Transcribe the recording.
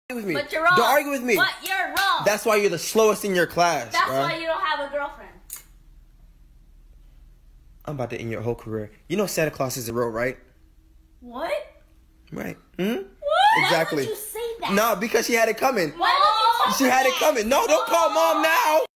with me. But you're wrong. Don't argue with me. But you're wrong. That's why you're the slowest in your class. That's why you don't have a girlfriend. I'm about to end your whole career. You know Santa Claus is real, right? What? Right. What? Exactly. Why would you say that? No, because she had it coming. Why would you She had it coming. No, don't call mom now.